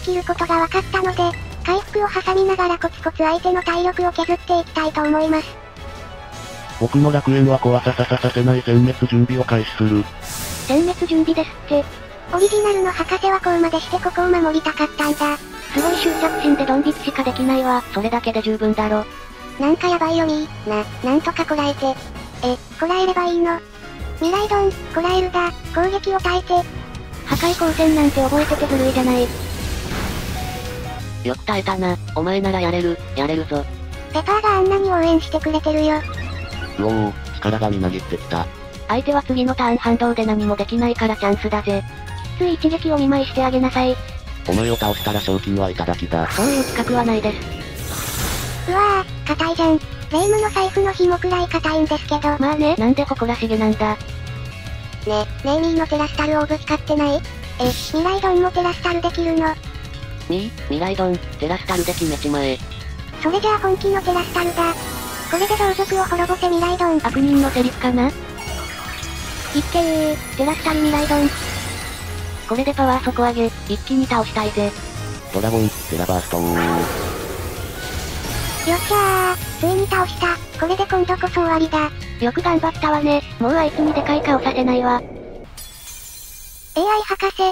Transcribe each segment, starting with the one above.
きることが分かったので、回復を挟みながらコツコツ相手の体力を削っていきたいと思います。 僕の楽園は壊させない殲滅準備を開始する。 殲滅準備ですって。オリジナルの博士はこうまでしてここを守りたかったんだ。 すごい執着心でドン引きしかできないわ。それだけで十分だろ。 なんかやばいよなんとかこらえて。こらえればいいの？未来ドン、こらえるだ、攻撃を耐えて。 破壊光線なんて覚えててずるいじゃない。 よく耐えたな。お前ならやれるぞ。 ペパーがあんなに応援してくれてるよ。 うおー、力がみなぎってきた。 相手は次のターン反動で何もできないからチャンスだぜ。きつい一撃を見舞いしてあげなさい。 お前を倒したら賞金はいただきだ。 そういう企画はないです。 うわぁ、硬いじゃん。霊夢の財布の紐くらい硬いんですけど。 まあね、なんで誇らしげなんだ。 ねえミーのテラスタルオーブ使ってない？未来ドンもテラスタルできるの？ 未来ドン、テラスタルで決めちまえ。 それじゃあ本気のテラスタルだ。これで同族を滅ぼせ未来ドン。 悪人のセリフかな？ いっけー、テラスタル未来ドン。 これでパワー底上げ、一気に倒したいぜ。 ドラゴン、テラバーストーン。 よっしゃー、ついに倒した。これで今度こそ終わりだ。 よく頑張ったわね。もうあいつにでかい顔させないわ。 AI 博士。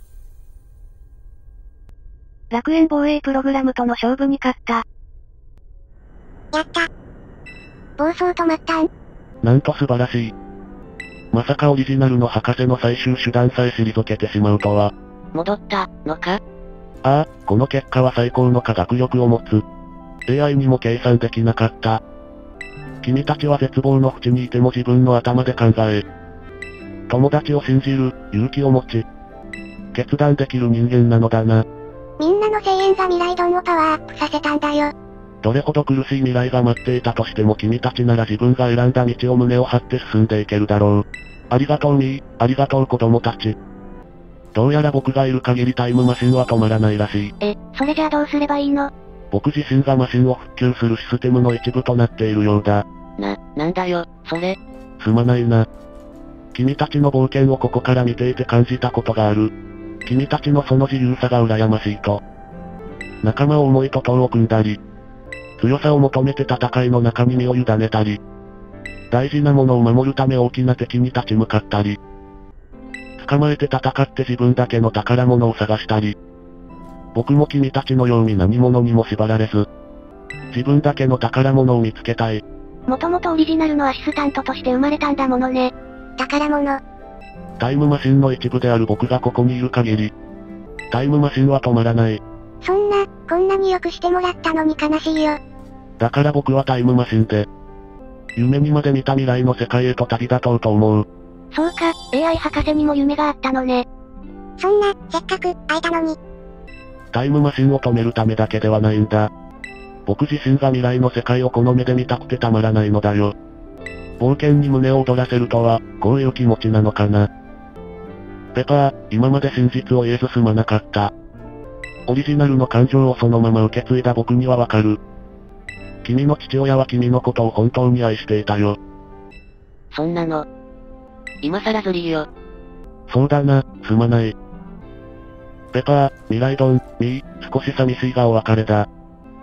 楽園防衛プログラムとの勝負に勝った。 やった。暴走止まったん？ なんと素晴らしい。まさかオリジナルの博士の最終手段さえ退けてしまうとは。 戻ったのか？ ああ、この結果は最高の科学力を持つ。AI にも計算できなかった。君たちは絶望の淵にいても自分の頭で考え、友達を信じる、勇気を持ち、決断できる人間なのだな。 みんなの声援が未来ドンをパワーアップさせたんだよ。 どれほど苦しい未来が待っていたとしても君たちなら自分が選んだ道を胸を張って進んでいけるだろう。ありがとうミー、ありがとう子供たち。どうやら僕がいる限りタイムマシンは止まらないらしい。 それじゃあどうすればいいの？ 僕自身がマシンを復旧するシステムの一部となっているようだ。 なんだよ、それ。 すまないな。君たちの冒険をここから見ていて感じたことがある。君たちのその自由さが羨ましいと。仲間を思いと党を組んだり、強さを求めて戦いの中に身を委ねたり、大事なものを守るため大きな敵に立ち向かったり、捕まえて戦って自分だけの宝物を探したり、僕も君たちのように何者にも縛られず、自分だけの宝物を見つけたい。 もともとオリジナルのアシスタントとして生まれたんだものね。 宝物。 タイムマシンの一部である僕がここにいる限り、タイムマシンは止まらない。 こんなによくしてもらったのに悲しいよ。 だから僕はタイムマシンで、夢にまで見た未来の世界へと旅立とうと思う。 そうか、AI 博士にも夢があったのね。 そんな、せっかく、会えたのに。 タイムマシンを止めるためだけではないんだ。僕自身が未来の世界をこの目で見たくてたまらないのだよ。冒険に胸を躍らせるとは、こういう気持ちなのかな。ペパー、今まで真実を言えずすまなかった。オリジナルの感情をそのまま受け継いだ僕にはわかる。君の父親は君のことを本当に愛していたよ。 そんなの、今更ずりーよ。 そうだな、すまない。ペパー、未来ドン、ミー、少し寂しいがお別れだ。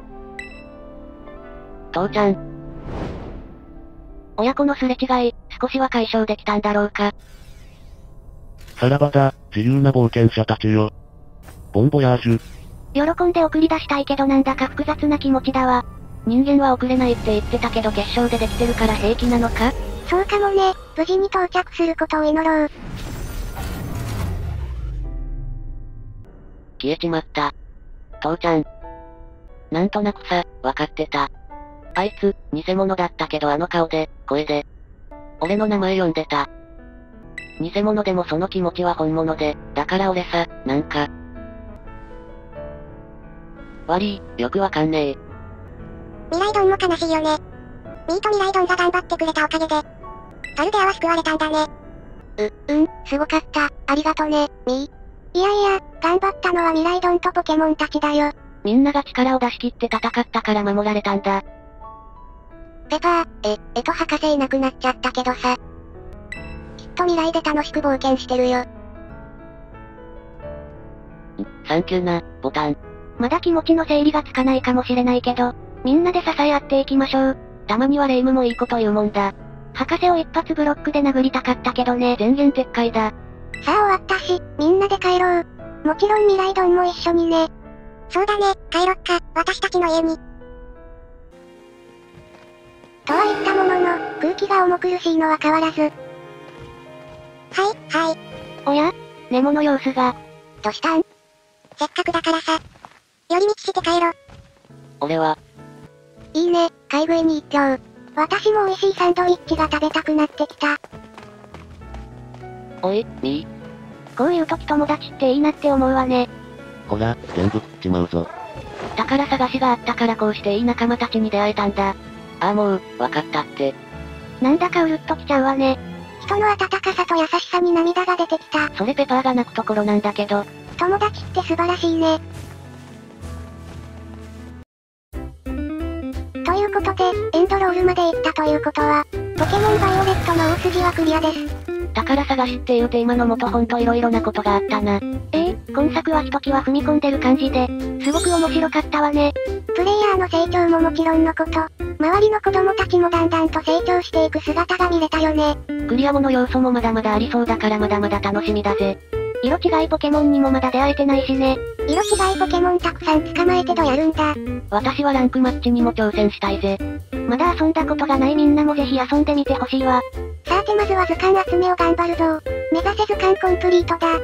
父ちゃん。 親子のすれ違い、少しは解消できたんだろうか。 さらばだ、自由な冒険者たちよ。ボンボヤージュ。 喜んで送り出したいけどなんだか複雑な気持ちだわ。人間は送れないって言ってたけど決勝でできてるから平気なのか？ そうかもね、無事に到着することを祈ろう。 消えちまった。父ちゃん。なんとなくさ、わかってた。あいつ、偽物だったけどあの顔で、声で。俺の名前呼んでた。偽物でもその気持ちは本物で、だから俺さ、なんか。悪い、よくわかんねえ。 未来ドンも悲しいよね。ミーと未来ドンが頑張ってくれたおかげで、パルデアは救われたんだね。すごかった。ありがとね、ミー。いやいや、頑張ったのは未来ドンとポケモンたちだよ。 みんなが力を出し切って戦ったから守られたんだ。 ペパー、博士いなくなっちゃったけどさ。きっと未来で楽しく冒険してるよ。 サンキューな、ボタン。 まだ気持ちの整理がつかないかもしれないけど、みんなで支え合っていきましょう。 たまには霊夢もいいこと言うもんだ。 博士を一発ブロックで殴りたかったけどね。 電源撤回だ。 さあ終わったし、みんなで帰ろう。もちろん未来ドンも一緒にね。そうだね、帰ろっか、私たちの家に。とは言ったものの、空気が重苦しいのは変わらず。はい、はい。 おや？ネモの様子が。 どうしたん？せっかくだからさ。寄り道して帰ろ。 俺は。 いいね、買い食いに一票。私も美味しいサンドイッチが食べたくなってきた。 おい、みー。 こういう時友達っていいなって思うわね。 ほら、全部食っちまうぞ。 宝探しがあったからこうしていい仲間たちに出会えたんだ。ああもう、わかったって。 なんだかうるっときちゃうわね。 人の温かさと優しさに涙が出てきた。 それペパーが泣くところなんだけど。 友達って素晴らしいね。ということで、エンドロールまで行ったということは、ポケモンバイオレットの大筋はクリアです。 宝探しっていうテーマのもとほんと色々なことがあったな。 今作はひときわ踏み込んでる感じで、すごく面白かったわね。 プレイヤーの成長ももちろんのこと、周りの子供たちもだんだんと成長していく姿が見れたよね。 クリア後の要素もまだまだありそうだからまだまだ楽しみだぜ。 色違いポケモンにもまだ出会えてないしね。 色違いポケモンたくさん捕まえてどやるんだ。 私はランクマッチにも挑戦したいぜ。 まだ遊んだことがないみんなもぜひ遊んでみてほしいわ。 さてまずは図鑑集めを頑張るぞ。目指せ図鑑コンプリートだ。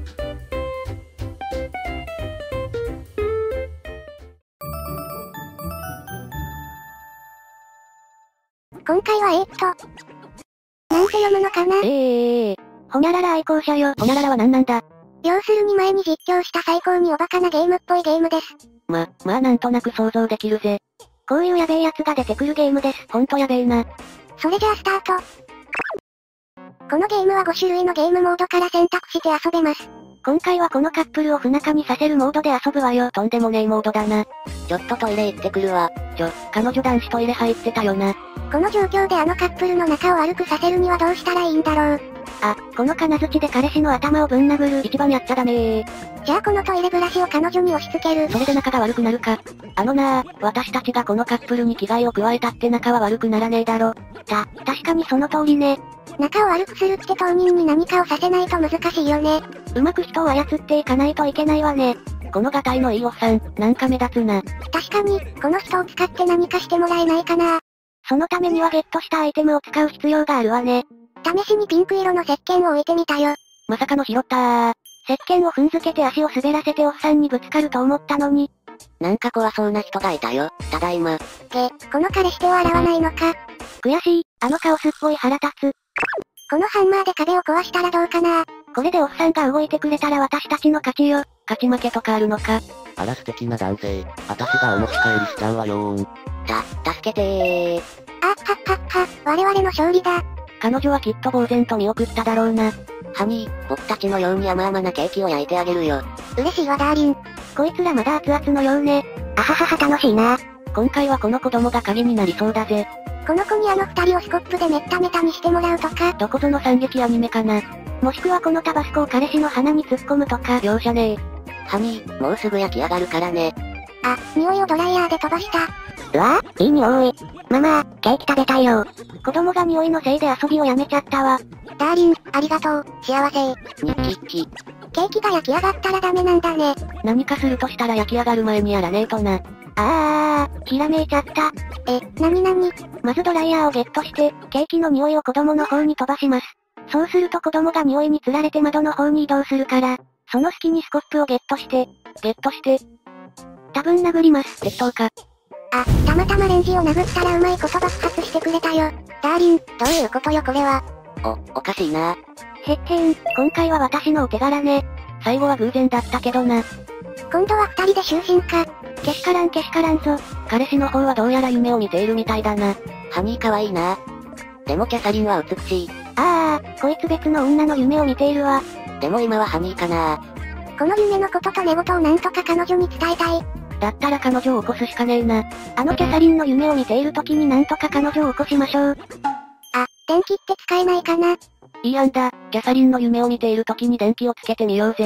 今回はなんて読むのかな？ ほにゃらら愛好者よ。 ほにゃららは何なんだ？ 要するに前に実況した最高におバカなゲームっぽいゲームです。 まあなんとなく想像できるぜ。 こういうやべえやつが出てくるゲームです。 ほんとやべえな。 それじゃあスタート。このゲームは5種類のゲームモードから選択して遊べます。 今回はこのカップルを不仲にさせるモードで遊ぶわよ。 とんでもねえモードだな。ちょっとトイレ行ってくるわ。彼女男子トイレ入ってたよな。 この状況であのカップルの仲を悪くさせるにはどうしたらいいんだろう。 この金槌で彼氏の頭をぶん殴る。 一番やっちゃダメじゃあこのトイレブラシを彼女に押し付ける。 それで仲が悪くなるか。私たちがこのカップルに危害を加えたって仲は悪くならねえだろ。 確かにその通りね。 仲を悪くするって当人に何かをさせないと難しいよね。 うまく人を操っていかないといけないわね。 このガタイのいいおっさん、なんか目立つな。 確かに、この人を使って何かしてもらえないかな。 そのためにはゲットしたアイテムを使う必要があるわね。 試しにピンク色の石鹸を置いてみたよ。 まさかの拾った石鹸を踏んづけて足を滑らせておっさんにぶつかると思ったのに。 なんか怖そうな人がいたよ。ただいま。 この彼氏手を洗わないのか。 悔しい、あのカオスっぽい腹立つ。 このハンマーで壁を壊したらどうかな。 これでおっさんが動いてくれたら私たちの勝ちよ。 勝ち負けとかあるのか。 あら素敵な男性。私がお持ち帰りしちゃうわよーん。 助けてー。 我々の勝利だ。 彼女はきっと呆然と見送っただろうな。ハニー、僕たちのように甘々なケーキを焼いてあげるよ。 嬉しいわダーリン。 こいつらまだ熱々のようね。 あははは楽しいな。 今回はこの子供が鍵になりそうだぜ。 この子にあの二人をスコップでめっためたにしてもらうとか。 どこぞの惨劇アニメかな。 もしくはこのタバスコを彼氏の鼻に突っ込むとか。 容赦ねえ。ハニー、もうすぐ焼き上がるからね。 匂いをドライヤーで飛ばした。 うわぁ、いい匂い。ママ、ケーキ食べたいよ。子供が匂いのせいで遊びをやめちゃったわ。 ダーリン、ありがとう、幸せ。 ニッキ。 ケーキが焼き上がったらダメなんだね。 何かするとしたら焼き上がる前にやらねえとな。 ひらめいちゃった。 なにまずドライヤーをゲットして、ケーキの匂いを子供の方に飛ばします。そうすると子供が匂いに釣られて窓の方に移動するから、その隙にスコップをゲットして、多分殴ります。 適当か。 たまたまレンジを殴ったらうまいこと爆発してくれたよ。ダーリン、どういうことよこれは。 おかしいな。 今回は私のお手柄ね。 最後は偶然だったけどな。 今度は二人で就寝か。 けしからんぞ。 彼氏の方はどうやら夢を見ているみたいだな。ハニーかわいいな。でもキャサリンは美しい。 こいつ別の女の夢を見ているわ。 でも今はハニーかな。 この夢のことと寝言をなんとか彼女に伝えたい。 だったら彼女を起こすしかねえな。 あのキャサリンの夢を見ている時になんとか彼女を起こしましょう。 電気って使えないかな。 いい案だ。キャサリンの夢を見ている時に電気をつけてみようぜ。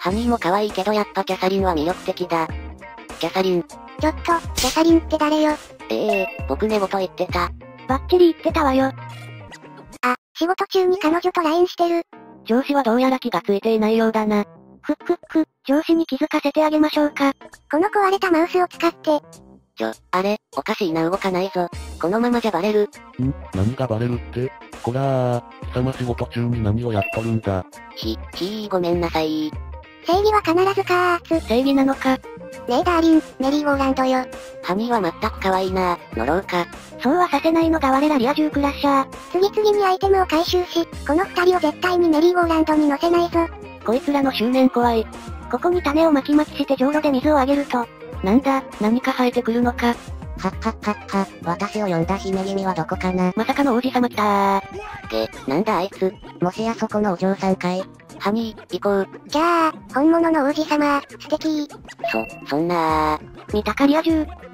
ハニーも可愛いけどやっぱキャサリンは魅力的だ。キャサリン。 ちょっと、キャサリンって誰よ。 僕寝言言ってた。 バッチリ言ってたわよ。 あ、仕事中に彼女と LINE してる。 上司はどうやら気がついていないようだな。上司に気づかせてあげましょうか。 この壊れたマウスを使って。 あれ、おかしいな動かないぞ。このままじゃバレる。 何がバレるって？こらー、貴様仕事中に何をやっとるんだ。 ごめんなさい。 正義は必ず勝つ。 正義なのか。 ねえダーリン、メリーゴーランドよ。 ハニーは全く可愛いな。乗ろうか。 そうはさせないのが我らリア充クラッシャー。 次々にアイテムを回収し、この二人を絶対にメリーゴーランドに乗せないぞ。 こいつらの執念怖い。ここに種を巻きしてじょうろで水をあげると。なんだ、何か生えてくるのか。 私を呼んだ姫君はどこかな。 まさかの王子様来たなんだあいつ。もしやそこのお嬢さんかい。ハニー、行こう。 じゃあ、本物の王子様、素敵。 そんな見たかリア充。